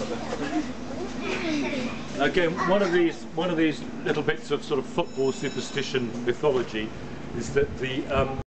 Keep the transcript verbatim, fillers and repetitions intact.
Again, one of these one of these little bits of sort of football superstition mythology is that the um,